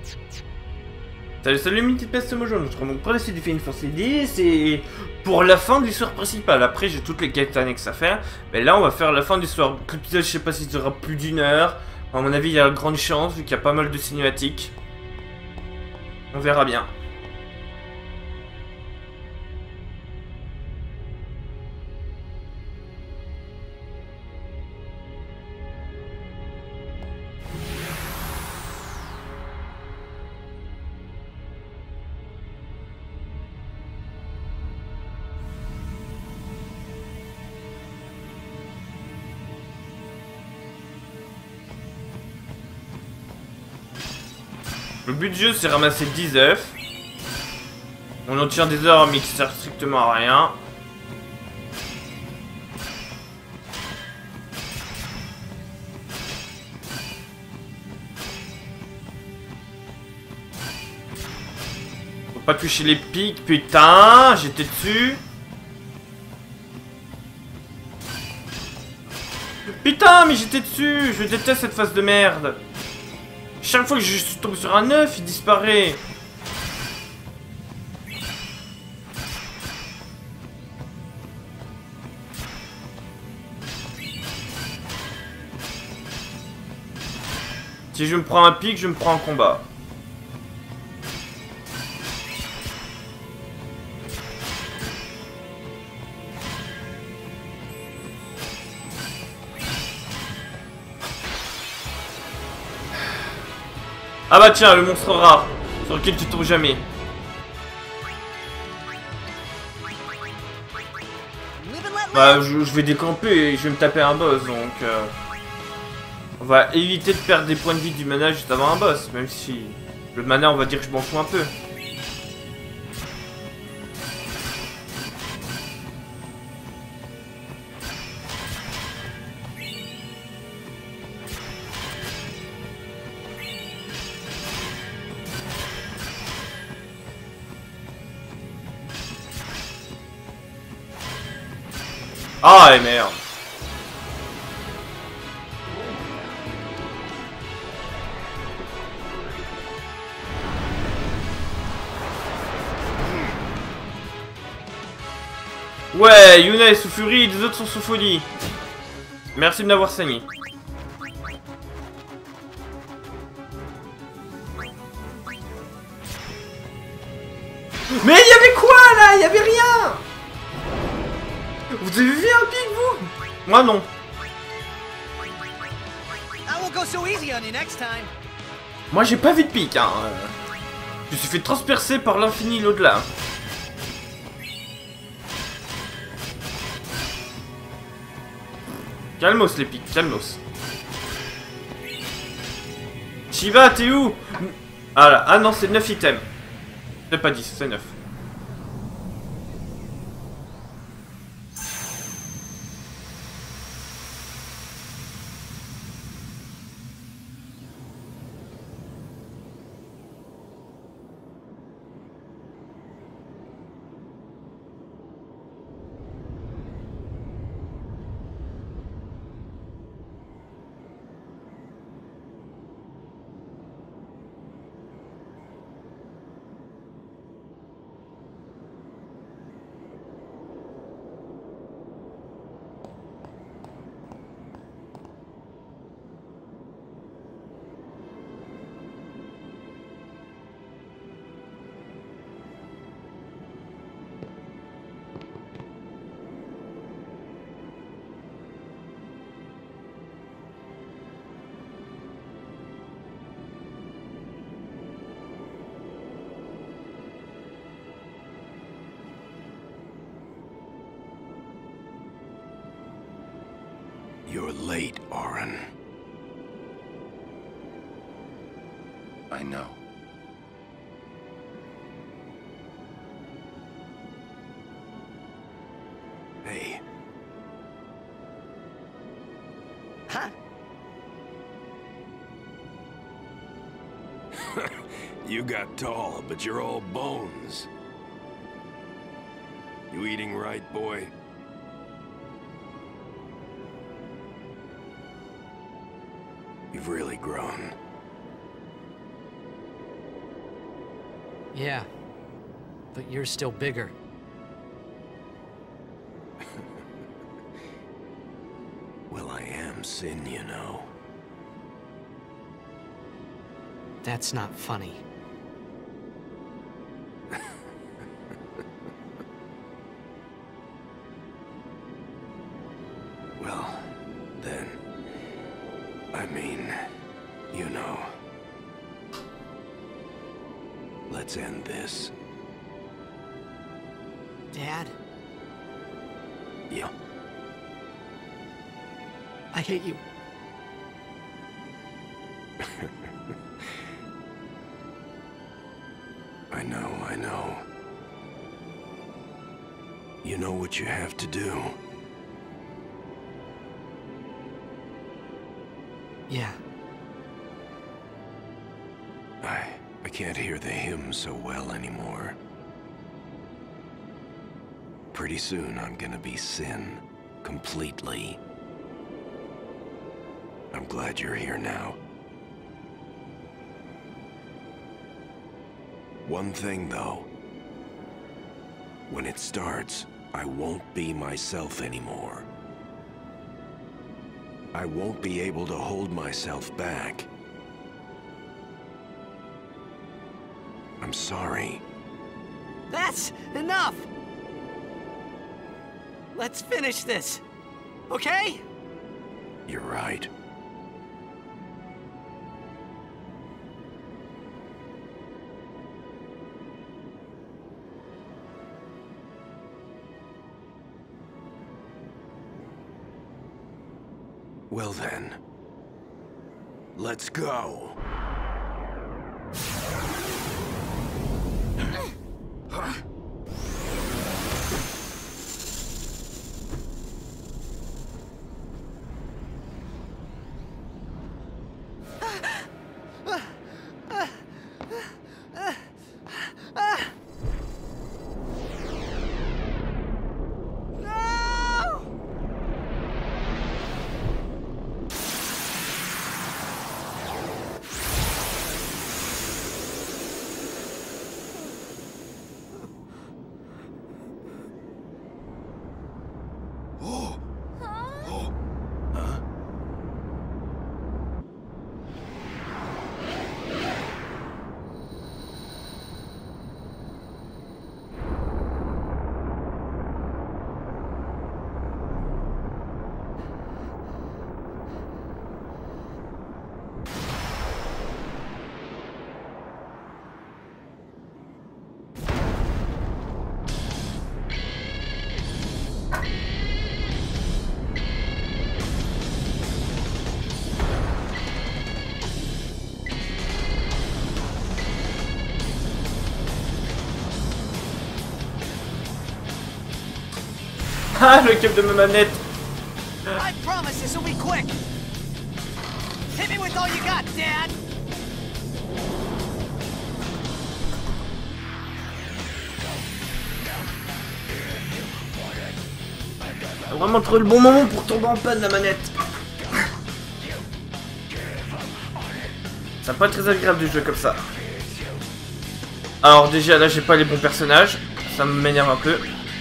Salut, salut, mes petites pestes mojo. Notre monde progressif du Final Fantasy X, c'est pour la fin de l'histoire principale. Après, j'ai toutes les quêtes annexes à faire. Mais là, on va faire la fin de l'histoire. L'épisode, je sais pas si ça durera plus d'une heure. À mon avis, il y a de grandes chances, vu qu'il y a pas mal de cinématiques. On verra bien. Le but du jeu, c'est ramasser 10 œufs. On en tire des œufs, mais qui servent strictement à rien. Faut pas toucher les pics, putain, j'étais dessus. Putain, mais j'étais dessus. Je déteste cette phase de merde. Chaque fois que je tombe sur un œuf, il disparaît. Si je me prends un pic, je me prends un combat. Ah bah tiens, le monstre rare, sur lequel tu tombes jamais. Bah je vais décamper et je vais me taper un boss, donc on va éviter de perdre des points de vie du mana juste avant un boss, même si le mana on va dire que je m'en fous un peu. Ah et merde. Ouais, Yuna est sous furie, les autres sont sous folie. Merci de m'avoir saigné. Mais il y avait quoi là? Il y avait rien. Vous avez vu un pic, vous? Moi non. Moi j'ai pas vu de pic, hein. Je me suis fait transpercer par l'infini l'au-delà. Calmos les pics, calmos. Shiva, t'es où? Ah là, ah non, c'est 9 items. C'est pas 10, c'est 9. You're late, Auron. I know. Hey. Huh? You got tall, but you're all bones. You eating right, boy? You've really grown. Yeah, but you're still bigger. Well, I am Sin, you know. That's not funny. Well, then, I mean, you know. Let's end this. Dad, Yeah. I hate you. I know. You know what you have to do. Yeah. I can't hear the hymn so well anymore. Pretty soon I'm gonna be Sin, completely. I'm glad you're here now. One thing though. When it starts, I won't be myself anymore. I won't be able to hold myself back. I'm sorry. That's enough! Let's finish this, okay? You're right. Well then, let's go. Ah, le câble de ma manette. I promise this will be quick! Hit me with all you got, Dad! T'as vraiment trouvé le bon moment pour tomber en panne la manette. C'est pas très agréable de jouer comme ça. Alors déjà là j'ai pas les bons personnages. Ça m'énerve un peu.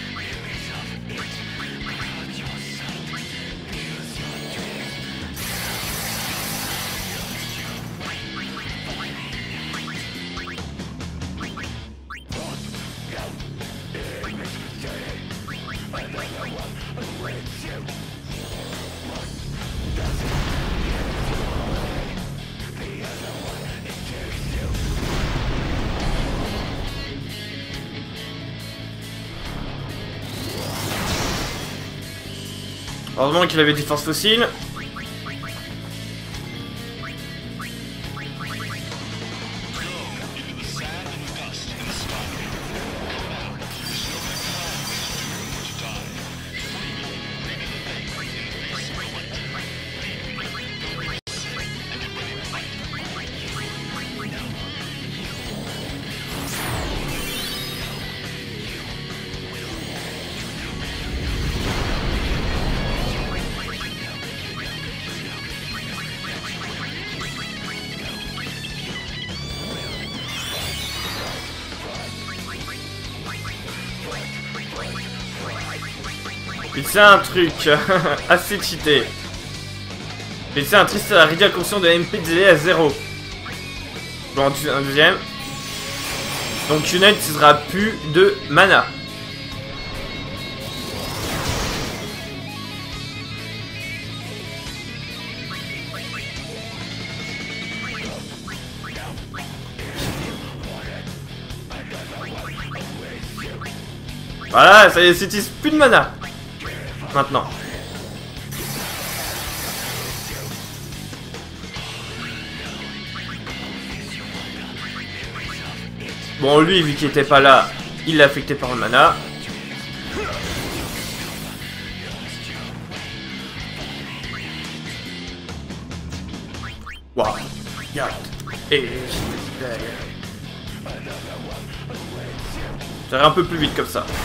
Heureusement qu'il avait des forces fossiles. Puis c'est un truc assez cheaté. Puis c'est un triste à réduire la conscience de MP de délai à 0. Bon, un deuxième. Donc Yuna n'utilisera plus de mana. Voilà, ça n'utilise plus de mana. Maintenant. Bon, lui, vu qu'il était pas là, il l'a affecté par le mana. Waouh. Regarde. Et... ça irait un peu plus vite comme ça.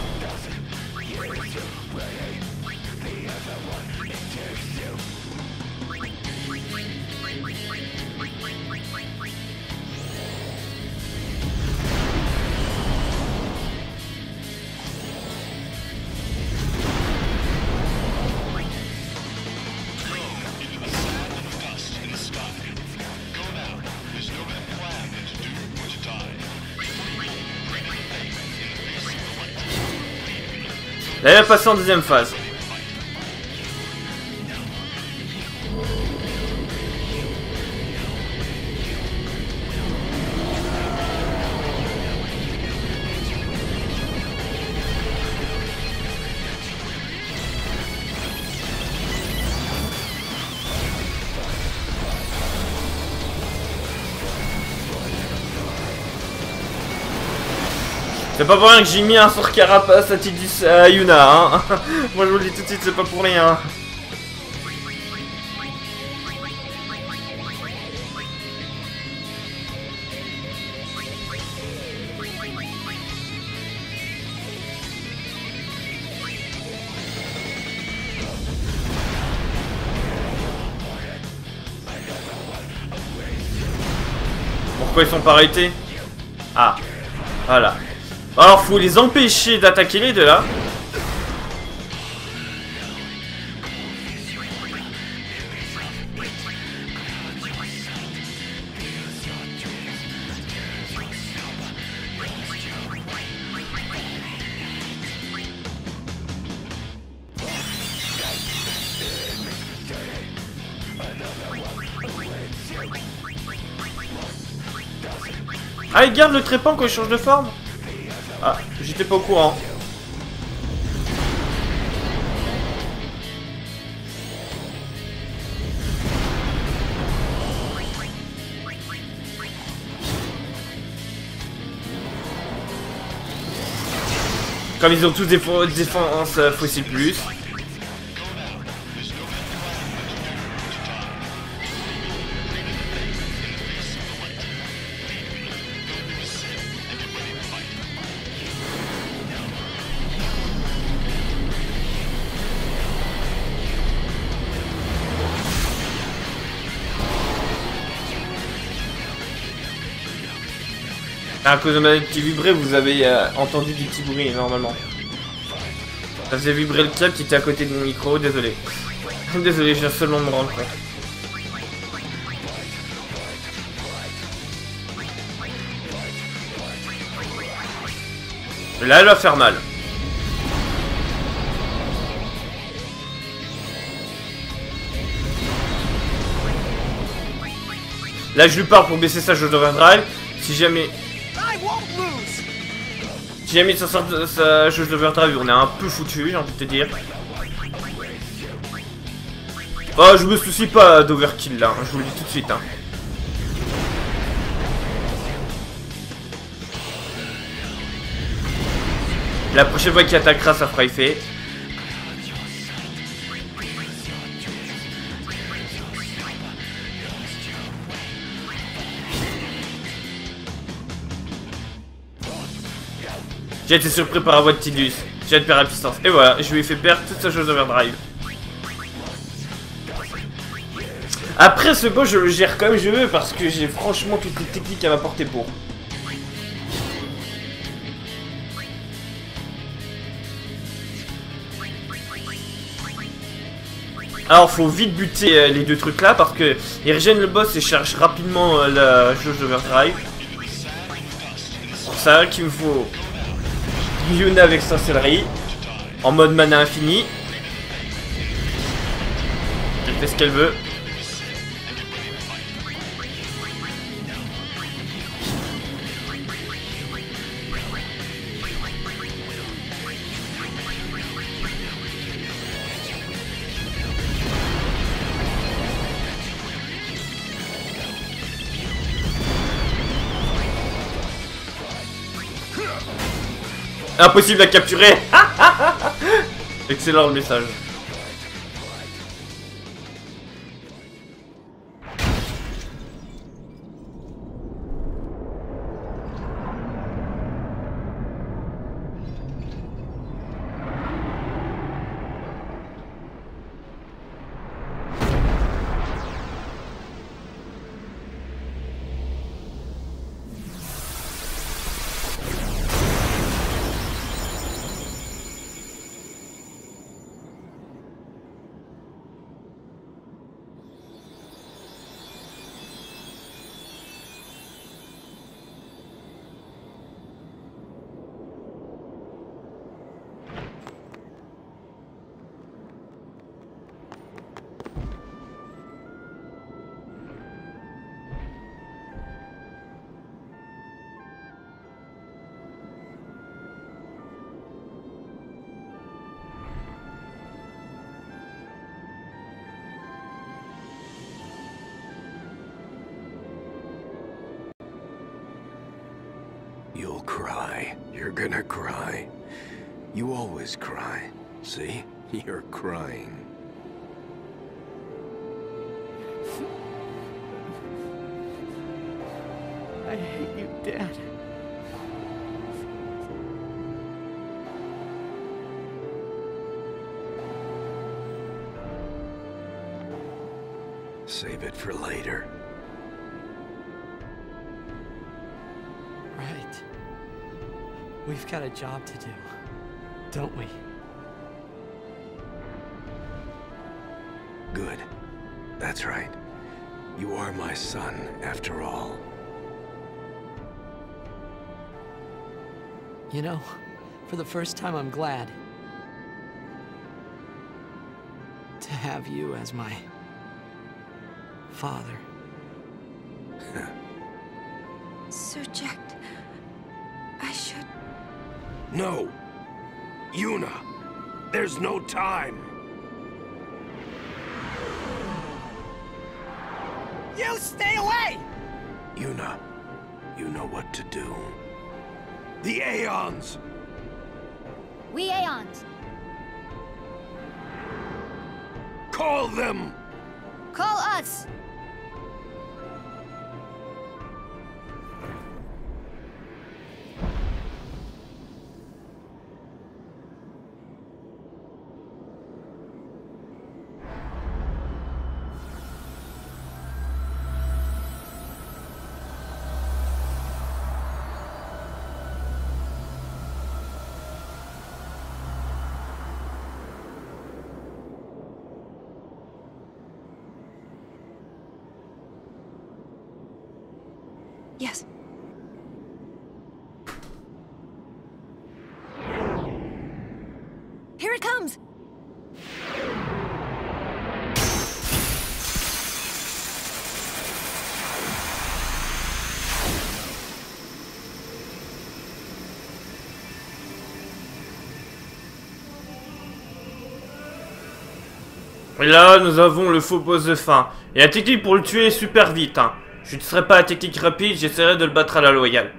Là, il va passer en deuxième phase. C'est pas pour rien que j'ai mis un sort carapace à Tidus à Yuna, hein. Moi je vous le dis tout de suite, c'est pas pour rien. Pourquoi ils sont pas arrêtés? Ah, voilà. Alors faut les empêcher d'attaquer les deux là. Ah, il garde le trépan quand il change de forme? Ah, j'étais pas au courant. Comme ils ont tous des défenses fossiles plus. À cause de ma manette qui vibrait, vous avez entendu du petit bruit normalement. Ça faisait vibrer le câble qui était à côté de mon micro, désolé. Désolé, je viens seulement de me rendre compte. Là, elle va faire mal. Là, je lui parle pour baisser sa jauge d'overdrive. Si jamais ça sort de sa jauge d'overdrive, on est un peu foutu, j'ai envie de te dire. Oh, je me soucie pas d'overkill là, hein, je vous le dis tout de suite. Hein. La prochaine fois qu'il attaquera, ça fera effet. J'ai été surpris par la voix de Tidus. J'ai perdu la puissance. Et voilà, je lui ai fait perdre toute sa chose d'overdrive. Après ce boss, je le gère comme je veux parce que j'ai franchement toutes les techniques à m'apporter pour. Alors faut vite buter les deux trucs là parce que ils régènent le boss et chargent rapidement la jauge d'overdrive. Pour ça qu'il me faut Yuna avec sorcellerie en mode mana infini. Elle fait ce qu'elle veut. Impossible à capturer. Excellent le message. You'll cry. You're gonna cry. You always cry. See? You're crying. I hate you, Dad. Save it for later. Right. We've got a job to do, don't we? Good. That's right. You are my son, after all. You know, for the first time I'm glad to have you as my father. Sir Jack, I should... No! Yuna! There's no time! You stay away! Yuna, you know what to do. The Aeons! We Aeons. Call them! Call us! Yes. Here it comes! Et là, nous avons le faux boss de fin. Et la technique pour le tuer est super vite, hein. Je ne serai pas la technique rapide, j'essaierai de le battre à la loyale.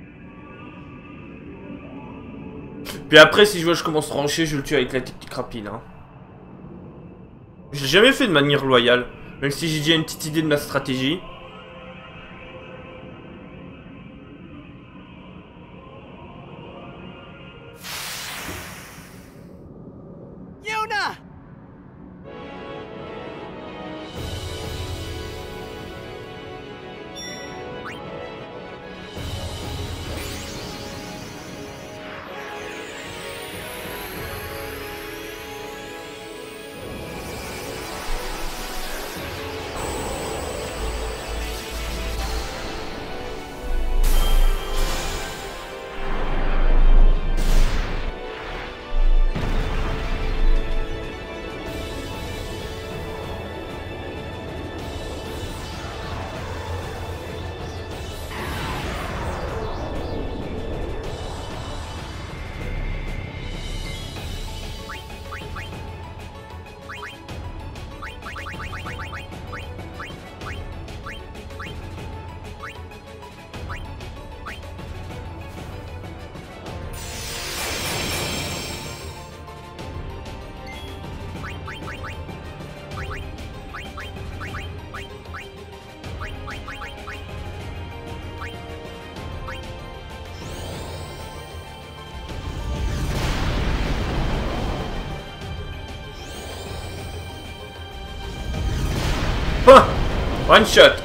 Puis après, si je vois que je commence à trancher, je le tue avec la technique rapide, hein. Je l'ai jamais fait de manière loyale. Même si j'ai déjà une petite idée de ma stratégie. Yuna! One shot.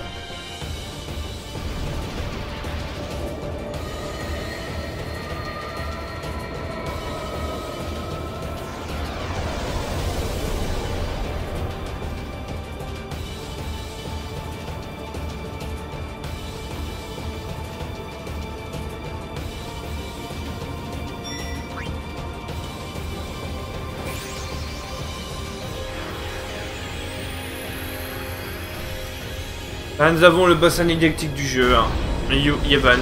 Là, nous avons le boss anecdotique du jeu, hein. Yevon.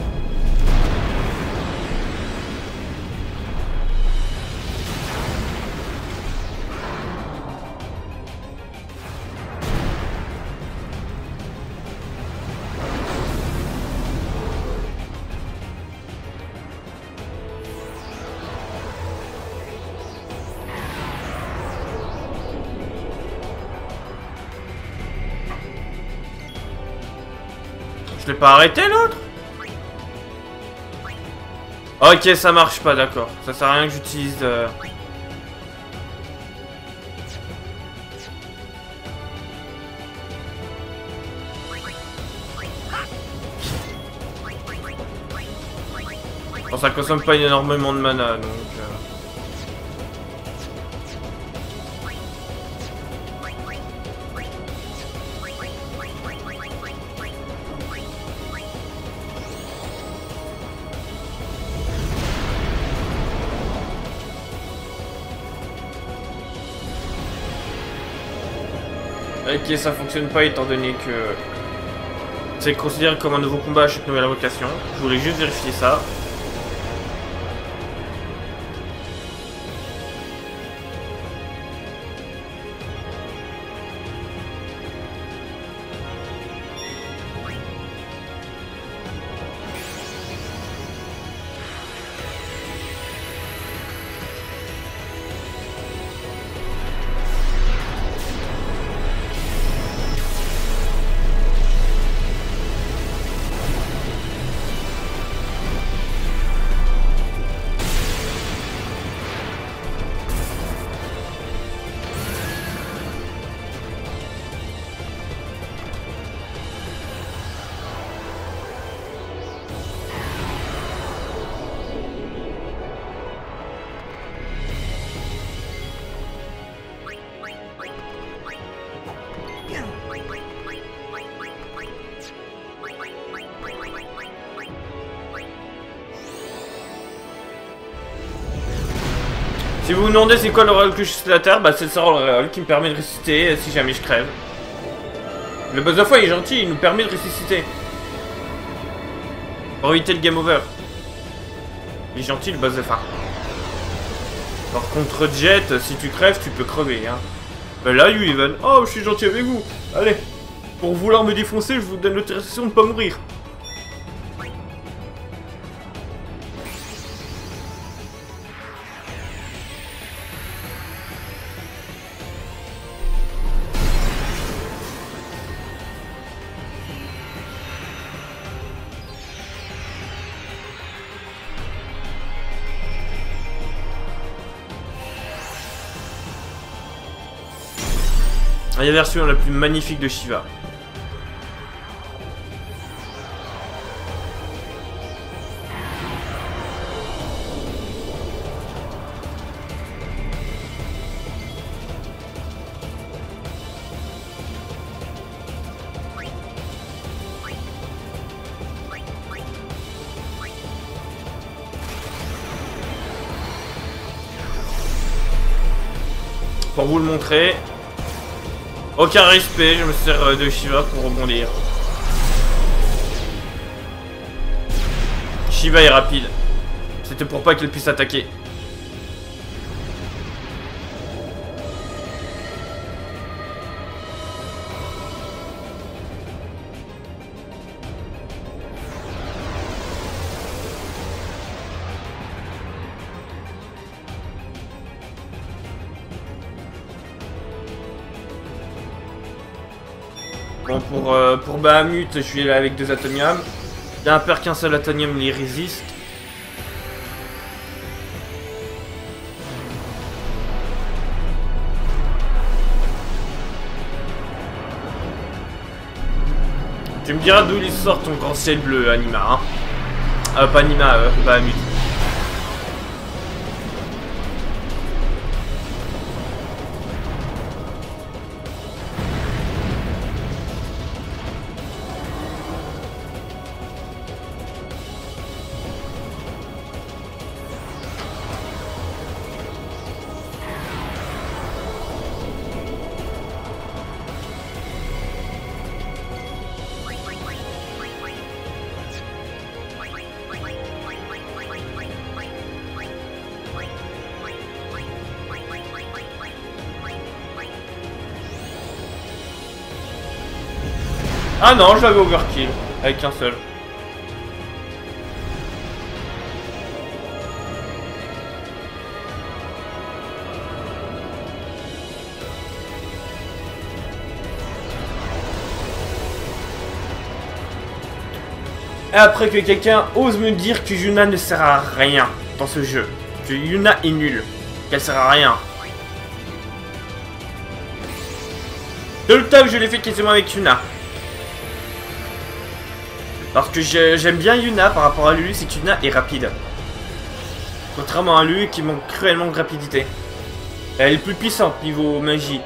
Je l'ai pas arrêté l'autre? Ok, ça marche pas, d'accord. Ça sert à rien que j'utilise... Bon, ça consomme pas énormément de mana, donc... Ok, ça fonctionne pas étant donné que c'est considéré comme un nouveau combat à chaque nouvelle invocation. Je voulais juste vérifier ça. Si vous vous demandez c'est quoi l'auréole que je suis sur la terre, bah c'est le sort auréole qui me permet de ressusciter si jamais je crève. Le boss of foi il est gentil, il nous permet de ressusciter. Pour éviter le game over. Il est gentil le boss de fin. Par contre Jet, si tu crèves, tu peux crever hein. Bah là Yevon, oh je suis gentil avec vous. Allez, pour vouloir me défoncer, je vous donne l'autorisation de ne pas mourir. La version la plus magnifique de Shiva. Pour vous le montrer. Aucun respect, je me sers de Shiva pour rebondir. Shiva est rapide. C'était pour pas qu'elle puisse attaquer. Bon, pour Bahamut, je suis là avec 2 atomiums. Il y a un peur qu'un seul atonium les résiste. Tu me diras d'où il sort ton grand ciel bleu, Anima, hein. Pas Anima, Bahamut. Ah non, je l'avais overkill, avec un seul. Et après que quelqu'un ose me dire que Yuna ne sert à rien dans ce jeu. Que Yuna est nulle. Qu'elle sert à rien. Tout le temps que je l'ai fait quasiment avec Yuna. Parce que j'aime bien Yuna par rapport à Lulu, c'est que Yuna est rapide. Contrairement à Lulu qui manque cruellement de rapidité. Elle est plus puissante niveau magie.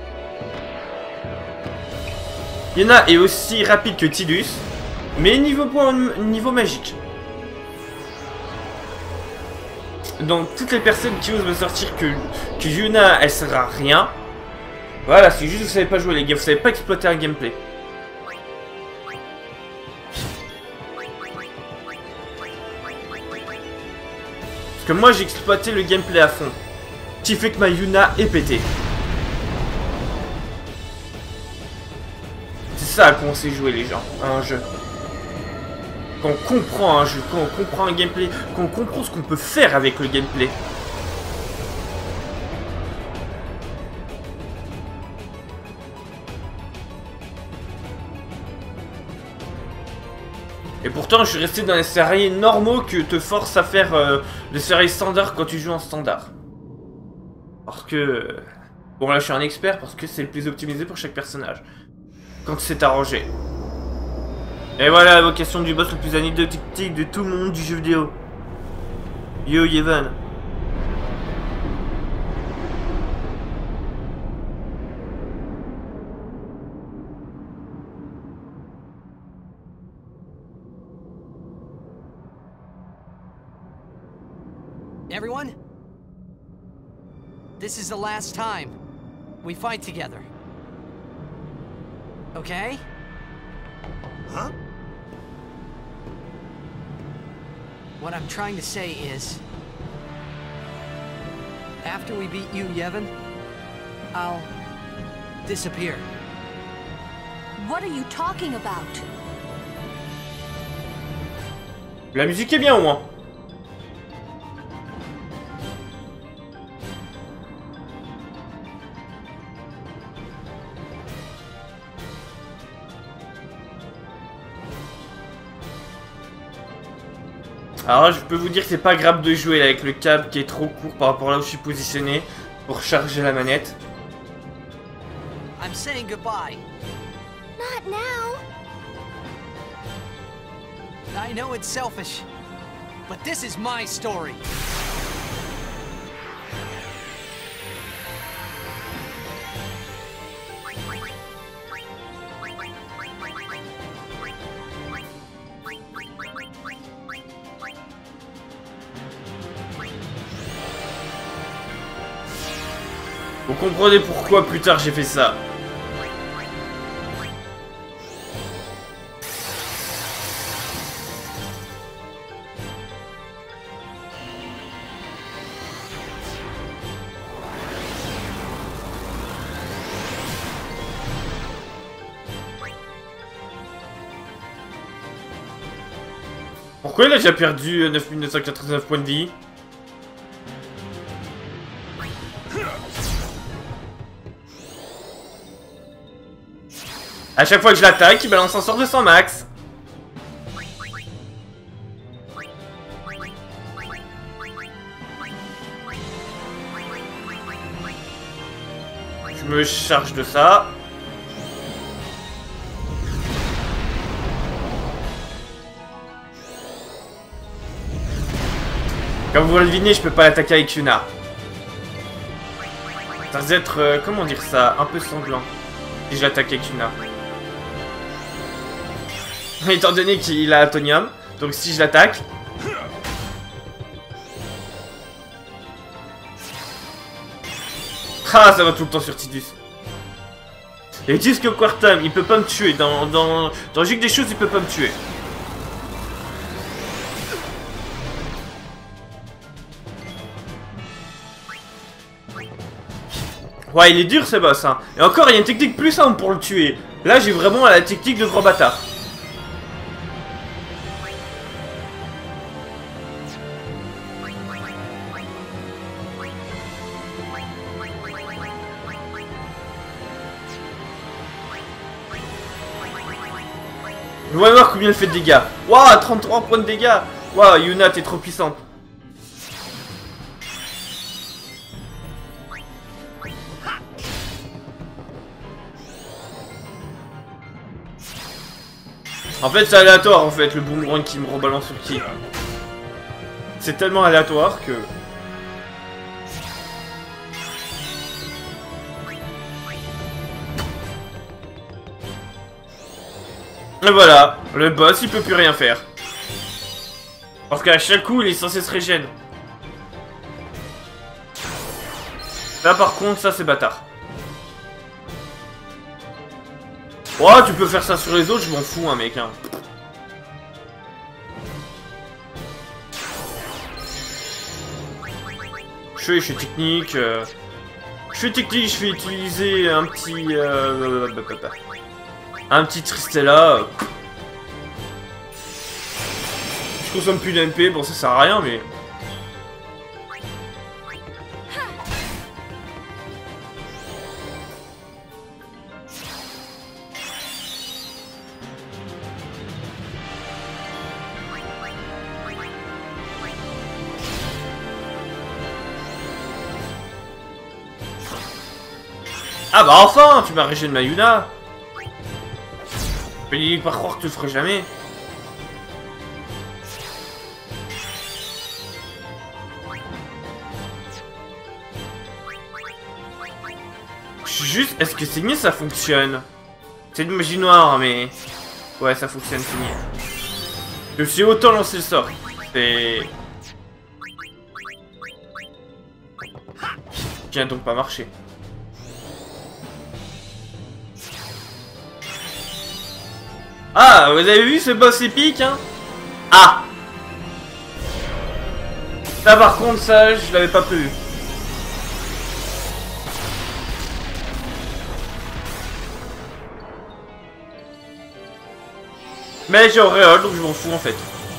Yuna est aussi rapide que Tidus, mais niveau magique. Donc toutes les personnes qui osent me sortir que Yuna elle sert à rien, voilà, c'est juste que vous savez pas jouer les gars, vous savez pas exploiter un gameplay. Parce que moi j'ai exploité le gameplay à fond, qui fait que ma Yuna est pétée. C'est ça qu'on sait jouer les gens, à un jeu. Quand on comprend un jeu, quand on comprend un gameplay, quand on comprend ce qu'on peut faire avec le gameplay. Et pourtant, je suis resté dans les séries normaux que te force à faire les séries standards quand tu joues en standard. Parce que... Bon, là, je suis un expert parce que c'est le plus optimisé pour chaque personnage. Quand c'est arrangé. Et voilà l'invocation du boss le plus anecdotique de tout le monde du jeu vidéo. Yo, Yevon. Everyone? This is the last time we fight together. Okay? Huh? What I'm trying to say is, after we beat you, Yevon, I'll disappear. What are you talking about? La musique est bien au moins. Alors là, je peux vous dire que c'est pas agréable de jouer avec le câble qui est trop court par rapport à là où je suis positionné pour charger la manette. I'm saying goodbye. Not now. I know it's selfish, but this is my story. Vous comprenez pourquoi plus tard j'ai fait ça. Pourquoi il a déjà perdu 9999 points de vie? A chaque fois que je l'attaque, il balance un sort de 100 max. Je me charge de ça. Comme vous le devinez, je peux pas l'attaquer avec Yuna. Ça risque d'être, comment dire ça, un peu sanglant. Si je l'attaque avec Yuna. Étant donné qu'il a Atonium, donc si je l'attaque... Ah, ça va tout le temps sur Tidus. Et ils disent que Quartam, il peut pas me tuer. Dans logique des choses, il peut pas me tuer. Ouais, il est dur ce boss, hein. Et encore, il y a une technique plus simple pour le tuer. Là, j'ai vraiment la technique de grand bâtard. On va voir combien elle fait de dégâts. Waouh, 33 points de dégâts. Waouh, Yuna, t'es trop puissante. En fait, c'est aléatoire, en fait, le boomerang qui me rebalance sur qui. C'est tellement aléatoire que... Et voilà, le boss, il peut plus rien faire. Parce qu'à chaque coup, il est censé se régénérer. Là, par contre, ça, c'est bâtard. Oh, tu peux faire ça sur les autres, je m'en fous, hein, mec. Hein. Je suis technique. Je suis technique, je vais utiliser un petit... un petit Tristella. Je consomme plus d'MP, bon ça sert à rien mais... Ah bah enfin, tu m'as régéné ma Yuna. Je vais pas croire que tu le ferais jamais. Juste, est-ce que Saigner ça fonctionne? C'est de magie noire, mais... Ouais, ça fonctionne, Saigner. Je suis autant lancé le sort. C'est... Qui a donc pas marché. Ah, vous avez vu ce boss épique, hein? Ah! Là, par contre, ça, je l'avais pas prévu. Mais j'ai auréole, donc je m'en fous, en fait.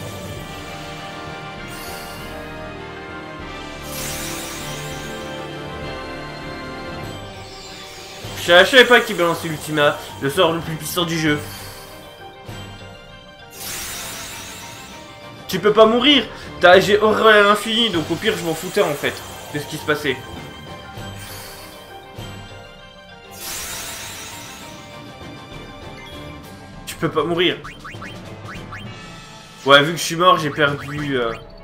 Je savais pas qu'il balançait l'ultima, le sort le plus puissant du jeu. Tu peux pas mourir. J'ai auréole à l'infini, donc au pire je m'en foutais en fait de ce qui se passait. Tu peux pas mourir. Ouais, vu que je suis mort, j'ai perdu...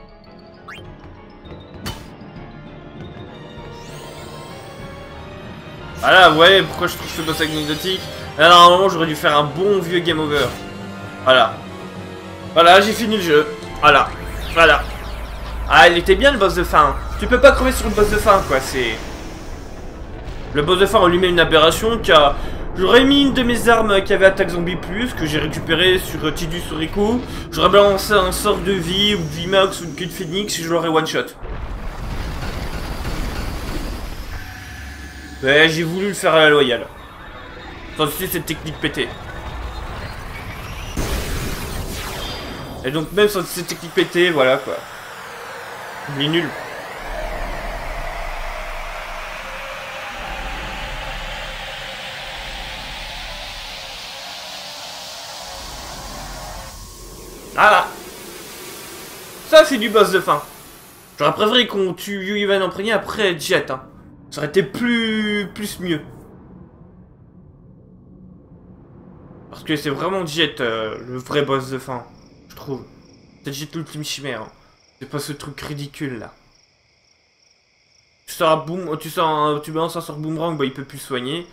Voilà, ouais, pourquoi je trouve ce boss anecdotique. Là, normalement, j'aurais dû faire un bon vieux game over. Voilà. Voilà, j'ai fini le jeu. Voilà. Voilà. Ah, il était bien le boss de fin. Tu peux pas crever sur le boss de fin, quoi. C'est... Le boss de fin, on lui met une aberration qui a... J'aurais mis une de mes armes qui avait attaque zombie plus, que j'ai récupéré sur Tidus Rico. J'aurais balancé un sort de vie, ou de vie max, ou de queue de phoenix, et je l'aurais one shot. Ouais, j'ai voulu le faire à la loyale. Sans utiliser cette technique pétée. Et donc même sans cette technique pétée, voilà quoi. Il est nul. Voilà. Ça c'est du boss de fin. J'aurais préféré qu'on tue Ivan Imprégné après Jet, hein. Ça aurait été plus mieux. Parce que c'est vraiment Jet le vrai boss de fin, je trouve. C'est Jet l'ultime chimère. Hein. C'est pas ce truc ridicule là. Tu sors un boom, tu balances un sort boomerang, bah il peut plus soigner.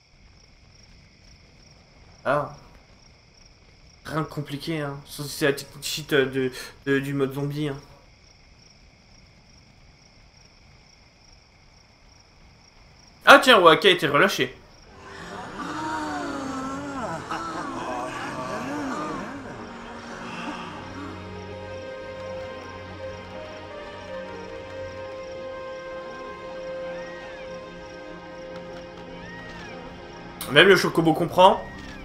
Ah. Rien de compliqué, hein. C'est la petite cheat du mode zombie, hein. Ah tiens, Waka a été relâché. Même le chocobo comprend.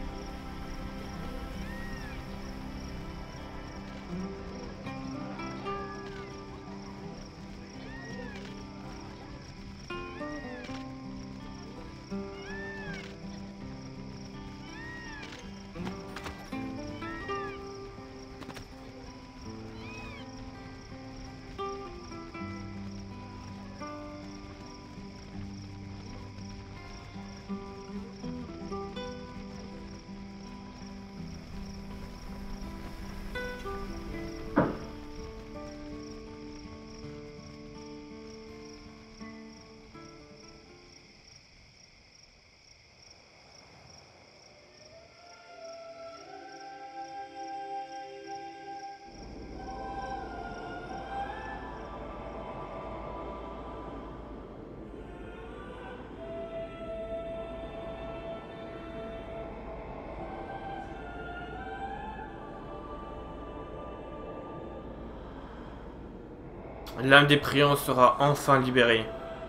L'un des priants sera enfin libéré.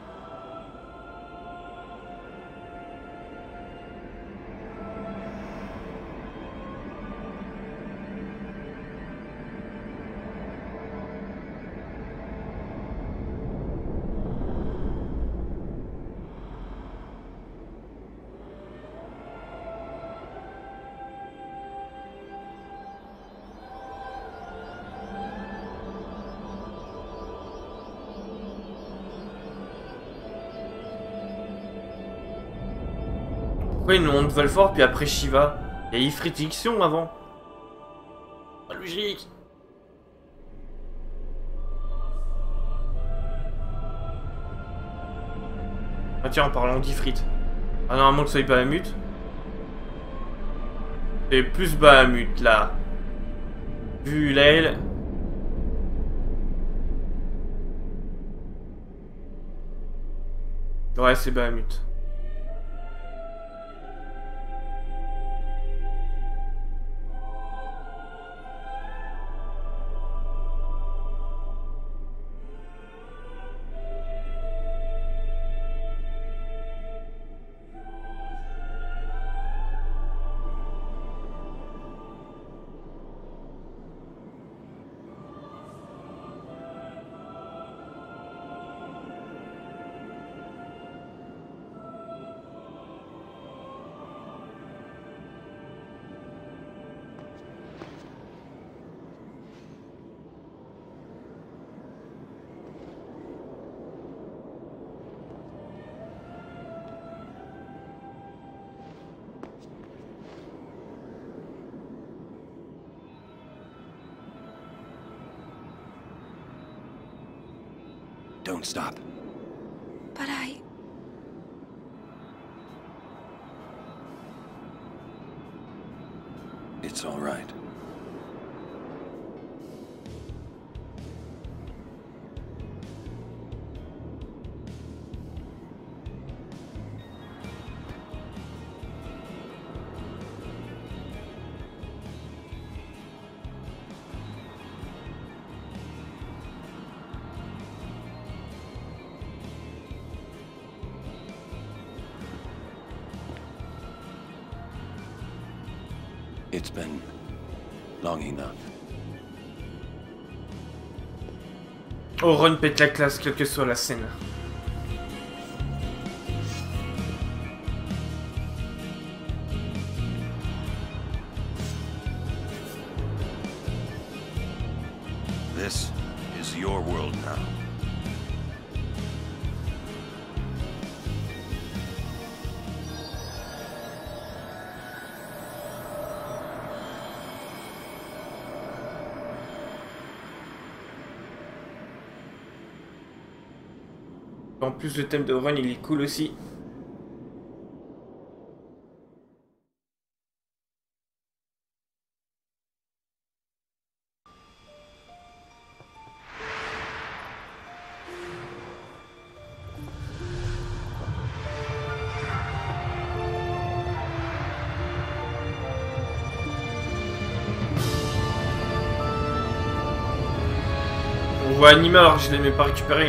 Pourquoi ils nous montrent Valfort puis après Shiva? Il y a Ifrit Ixion avant. Pas logique. Ah tiens, en parlant d'Ifrit. Ah normalement que ça soit Bahamut. C'est plus Bahamut là. Vu l'aile. Ouais, c'est Bahamut. Don't stop. But I... It's all right. It's been long enough. Oh, Ron pète la classe, quelle que soit la scène. This is your world now. En plus, le thème de Run, il est cool aussi. On voit animé alors que je l'ai même pas récupéré.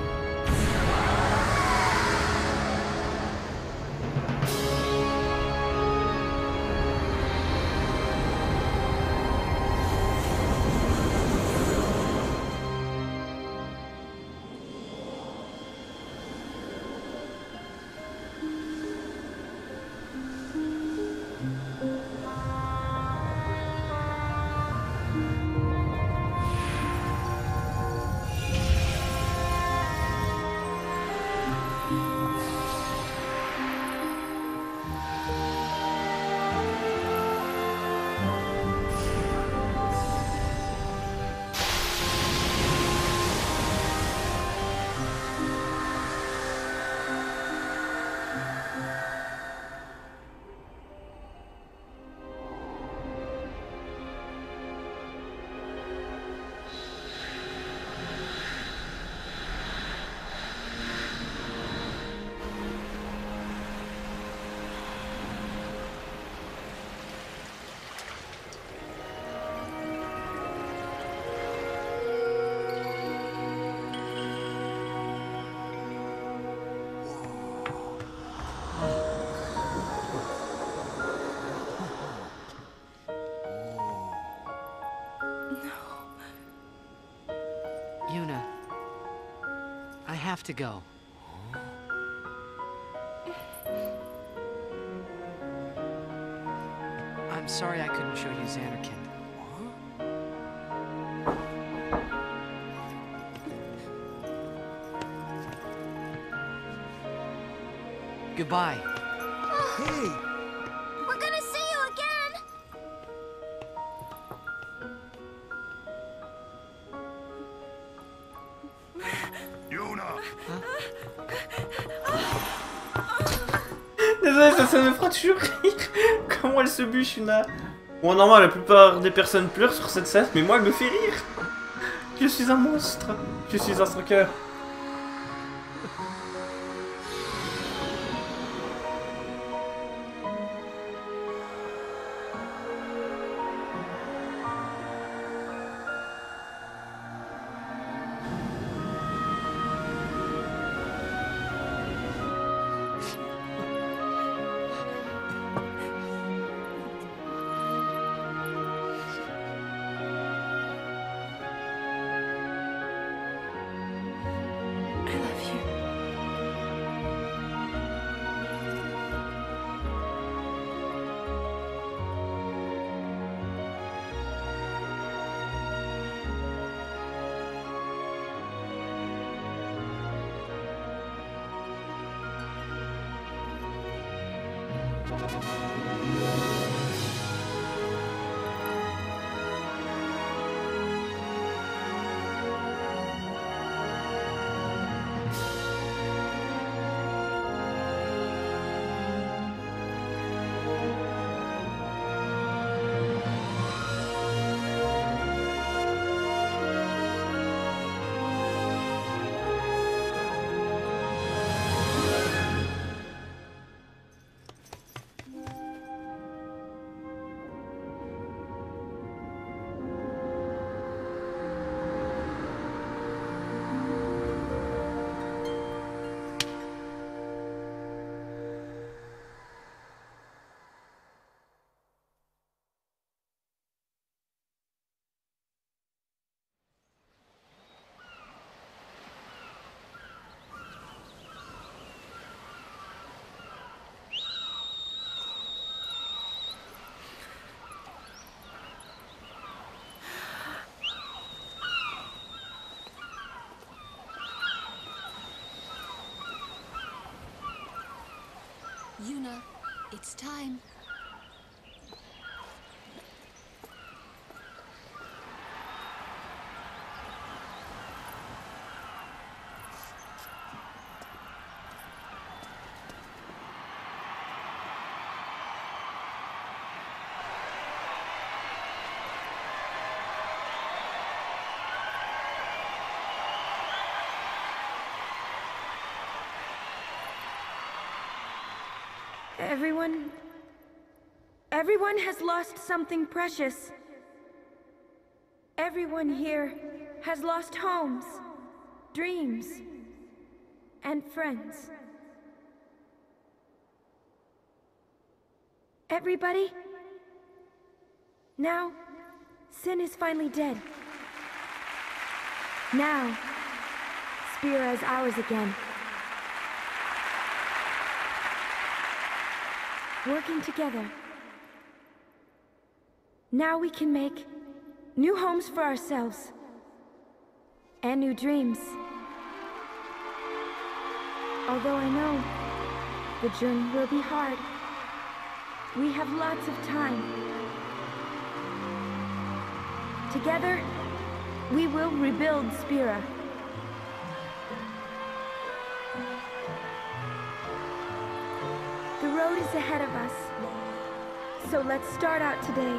Yuna, I have to go. I'm sorry I couldn't show you Xanarkand. Goodbye. Hey! We're gonna see you again! Yuna! Désolé, ça me fera toujours rire. Comment elle se bûche, Yuna. Bon, normal, la plupart des personnes pleurent sur cette scène, mais moi, elle me fait rire. Je suis un monstre. Je suis un stalker. I love you. Yuna, it's time. Everyone has lost something precious. Everyone here has lost homes, dreams, and friends. Everybody? Now, Sin is finally dead. Now, Spira is ours again. Working together. Now we can make new homes for ourselves. And new dreams. Although I know the journey will be hard, we have lots of time. Together, we will rebuild Spira. The road is ahead of us, so let's start out today.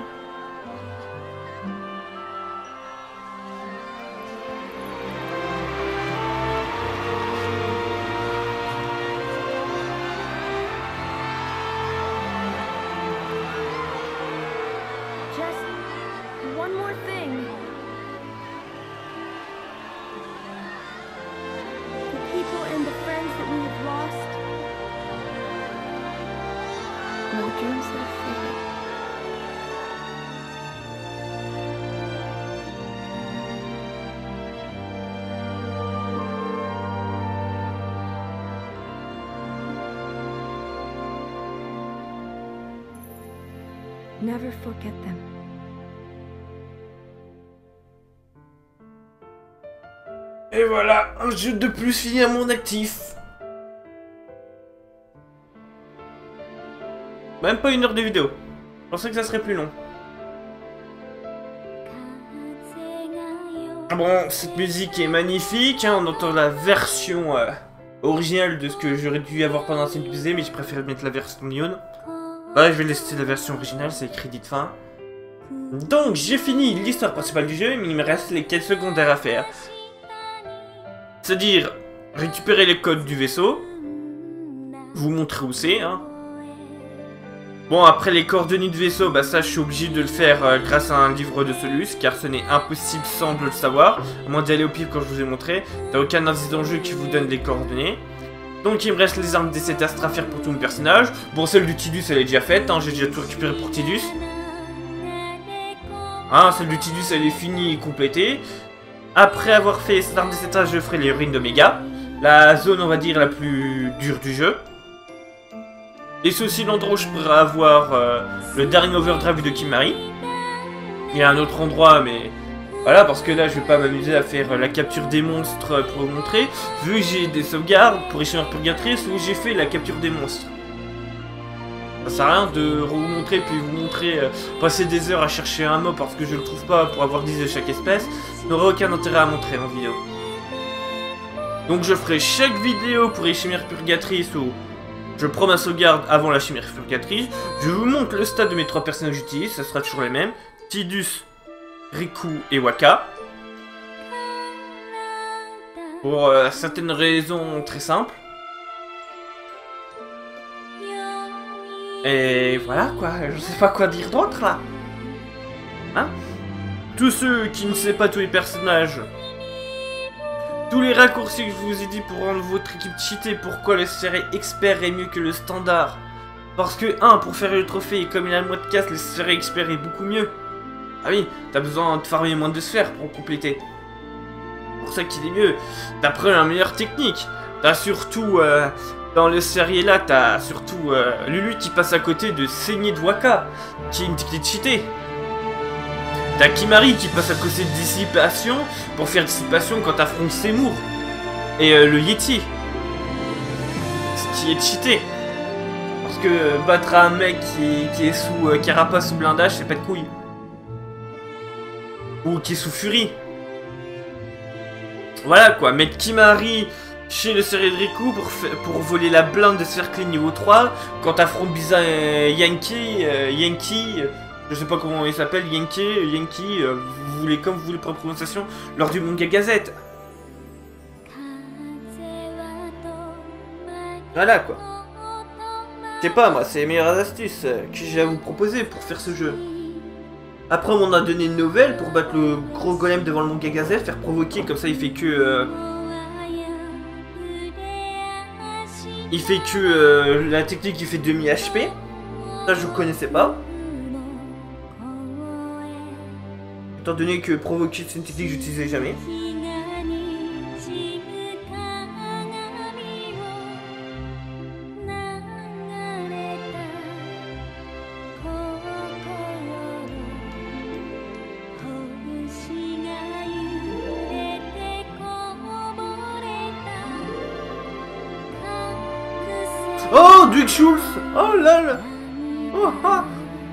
Never forget them. Et voilà, un jeu de plus fini à mon actif. Même pas 1 heure de vidéo. Je pensais que ça serait plus long. Bon, cette musique est magnifique, hein, on entend la version originale de ce que j'aurais dû avoir pendant cette vidéo, mais je préfère mettre la version Lyon. Ouais, je vais laisser la version originale, c'est crédit de fin. Donc, j'ai fini l'histoire principale du jeu, mais il me reste les quêtes secondaires à faire. C'est-à-dire, récupérer les codes du vaisseau. Vous montrer où c'est, hein. Bon, après les coordonnées du vaisseau, bah ça, je suis obligé de le faire grâce à un livre de Solus, car ce n'est impossible sans de le savoir. À moins d'y aller au pif quand je vous ai montré. T'as aucun indice dans le jeu qui vous donne des coordonnées. Donc il me reste les armes des astres à faire pour tout mon personnage. Bon, celle du Tidus, elle est déjà faite, hein, j'ai déjà tout récupéré pour Tidus. Hein, celle du Tidus, elle est finie et complétée. Après avoir fait cette arme des astres, je ferai les ruines d'Omega. La zone, on va dire, la plus dure du jeu. Et c'est aussi l'endroit où je pourrais avoir le dernier overdrive de Kimahri. Il y a un autre endroit, mais... Voilà, parce que là, je vais pas m'amuser à faire la capture des monstres pour vous montrer. Vu que j'ai des sauvegardes pour Échimère Purgatrice, où j'ai fait la capture des monstres. Ça sert à rien de vous montrer, puis vous montrer passer des heures à chercher un mob parce que je le trouve pas pour avoir 10 de chaque espèce. Ça n'aurait aucun intérêt à montrer en vidéo. Donc je ferai chaque vidéo pour Échimère Purgatrice où je prends ma sauvegarde avant la Chimère Purgatrice. Je vous montre le stade de mes 3 personnages j'utilise, ça sera toujours les mêmes. Tidus, Riku et Wakka. Pour certaines raisons très simples. Et voilà quoi, je sais pas quoi dire d'autre là. Hein? Tous ceux qui ne savent pas tous les personnages, tous les raccourcis que je vous ai dit pour rendre votre équipe cheatée, pourquoi le série expert est mieux que le standard. Parce que, pour faire le trophée, comme il a le mode casse, le série expert est beaucoup mieux. Ah oui, t'as besoin de farmer moins de sphères pour compléter. C'est pour ça qu'il est mieux. T'apprends la meilleure technique. T'as surtout, dans le série là, t'as surtout Lulu qui passe à côté de saigner de Wakka, qui est une technique cheatée. T'as Kimahri qui passe à côté de dissipation pour faire dissipation quand t'affrontes Seymour. Et le Yeti. Ce qui est cheaté. Parce que battre un mec qui est sous carapace ou blindage, c'est pas de couilles. Ou qui est sous furie. Voilà quoi, mettre Kimahri chez le série de Riku pour voler la blinde de cercle niveau 3. Quand t'affrontes Bizarre Yankee, je sais pas comment il s'appelle, Yankee, vous voulez comme vous voulez pour la prononciation, lors du Manga Gazette. Voilà quoi. sais pas, moi, c'est les meilleures astuces que j'ai à vous proposer pour faire ce jeu. Après, on m'a donné une nouvelle pour battre le gros golem devant le mont Gagazet, faire provoquer, comme ça il fait que... la technique qui fait demi HP. Ça, je connaissais pas. Étant donné que provoquer, c'est une technique que j'utilisais jamais. Oh, Duke Schultz! Oh là là! Oh, ah.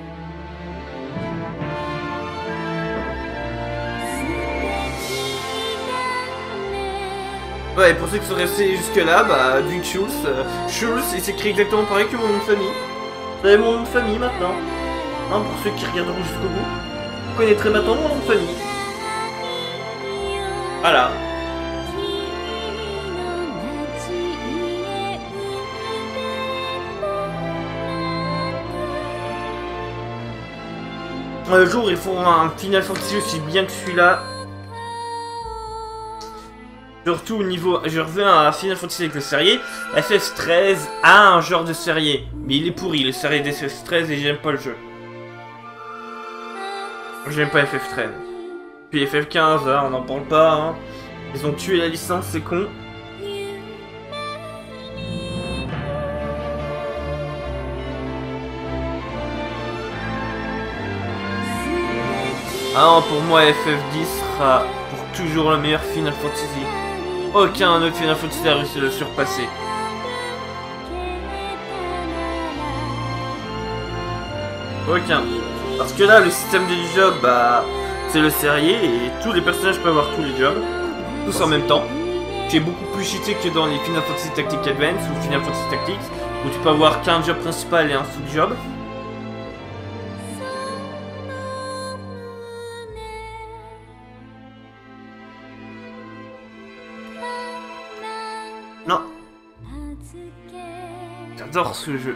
Ouais, pour ceux qui sont restés jusque là, bah, Duke Schultz, Schultz, il s'écrit exactement pareil que mon nom de famille. Vous avez mon nom de famille maintenant. Hein, pour ceux qui regarderont jusqu'au bout. Vous connaîtrez maintenant mon nom de famille. Voilà. Un jour, ils feront un Final Fantasy aussi bien que celui-là. Surtout au niveau... Je reviens à Final Fantasy avec le Serrier. FF13 a un genre de Serrier. Mais il est pourri, le Serrier des FF13, et j'aime pas le jeu. J'aime pas FF13. Puis FF15, hein, on n'en parle pas. Hein. Ils ont tué la licence, c'est con. Ah non, pour moi, FF10 sera pour toujours le meilleur Final Fantasy. Aucun autre Final Fantasy a réussi à le surpasser. Aucun. Parce que là, le système de job, bah, c'est le Serrier et tous les personnages peuvent avoir tous les jobs. Tous en même temps. Qui est beaucoup plus cheaté que dans les Final Fantasy Tactics Advance ou Final Fantasy Tactics, où tu peux avoir qu'un job principal et un sous-job. Non. J'adore ce jeu.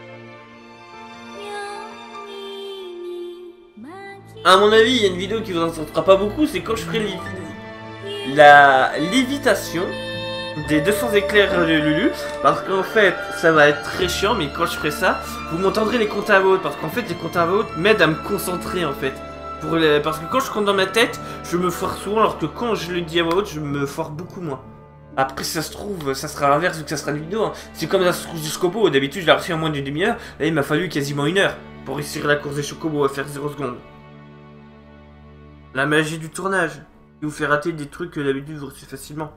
À mon avis, il y a une vidéo qui vous en sortira pas beaucoup, c'est quand je ferai la lévitation des 200 éclairs de Lulu. Parce qu'en fait, ça va être très chiant, mais quand je ferai ça, vous m'entendrez les comptes à voix haute. Parce qu'en fait, les comptes à voix haute m'aident à me concentrer en fait. Parce que quand je compte dans ma tête, je me foire souvent, alors que quand je le dis à voix haute, je me foire beaucoup moins. Après, si ça se trouve, ça sera l'inverse vu que ça sera une vidéo. Hein. C'est comme la course du Chocobo. D'habitude, je l'ai reçu en moins d'une demi-heure. Là, il m'a fallu quasiment 1 heure pour réussir la course des Chocobo à faire 0 secondes. La magie du tournage. Qui vous fait rater des trucs que d'habitude vous réussissez facilement.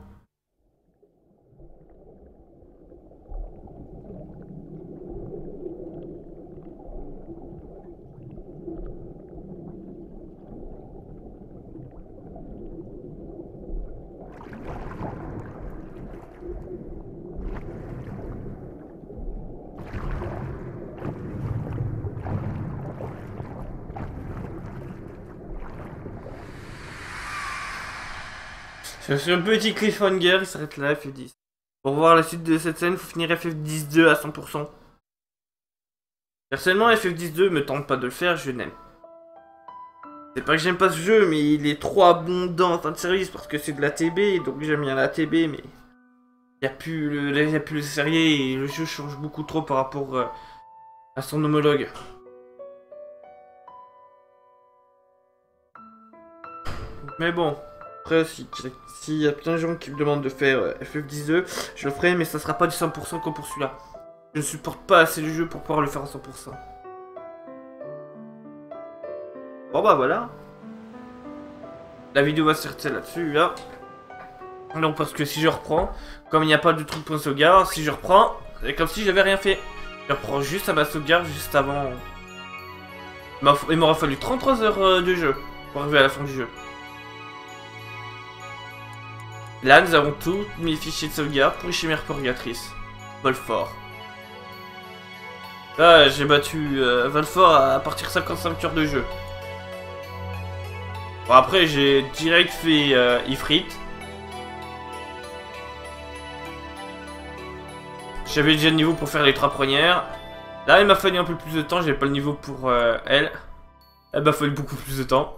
Sur un petit cliffhanger, il s'arrête là, FF10. Pour voir la suite de cette scène, il faut finir FF10-2 à 100%. Personnellement, FF10-2 me tente pas de le faire, je n'aime. C'est pas que j'aime pas ce jeu, mais il est trop abondant en fin de service parce que c'est de la TB, donc j'aime bien la TB, mais... Il n'y a plus le Serrier et le jeu change beaucoup trop par rapport à son homologue. Mais bon... Après, s'il y a plein de gens qui me demandent de faire FF10-2, je le ferai, mais ça sera pas du 100% comme pour celui-là. Je ne supporte pas assez le jeu pour pouvoir le faire à 100%. Bon bah voilà. La vidéo va s'arrêter là-dessus, là. Donc parce que si je reprends, comme il n'y a pas de truc pour sauvegarde, si je reprends, c'est comme si j'avais rien fait. Je reprends juste à ma sauvegarde, juste avant... Il m'aura fallu 33 heures de jeu pour arriver à la fin du jeu. Là, nous avons tous mes fichiers de sauvegarde pour les chimères purgatrices. Volfort. Là, j'ai battu Volfort à partir de 55 heures de jeu. Bon, après, j'ai direct fait Ifrit. J'avais déjà le niveau pour faire les 3 premières. Là, il m'a fallu un peu plus de temps, j'avais pas le niveau pour elle. Elle m'a fallu beaucoup plus de temps.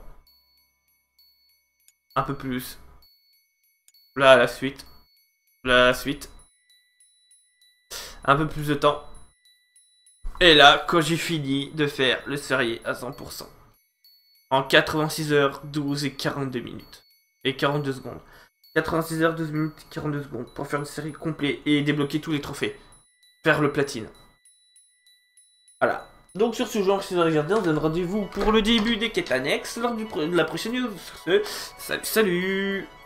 Un peu plus. Là, la suite. Là, la suite. Un peu plus de temps. Et là, quand j'ai fini de faire le serrier à 100%. En 86 heures, 12 et 42 minutes. Et 42 secondes. 86 heures, 12 minutes, 42 secondes. Pour faire le serrier complet et débloquer tous les trophées. Faire le platine. Voilà. Donc sur ce jeu, merci de regarder. On se donne rendez-vous pour le début des quêtes annexes lors de la prochaine vidéo. Sur ce, salut, salut!